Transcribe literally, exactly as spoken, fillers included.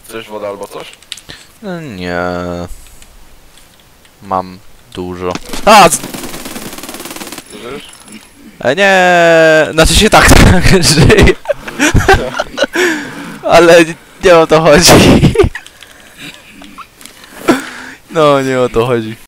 Chcesz wodę albo coś? Nie. Mam dużo. A! z- Żyjesz? E, nie, znaczy się tak, tak żyję. Ale nie o to chodzi. No, nie o to chodzi.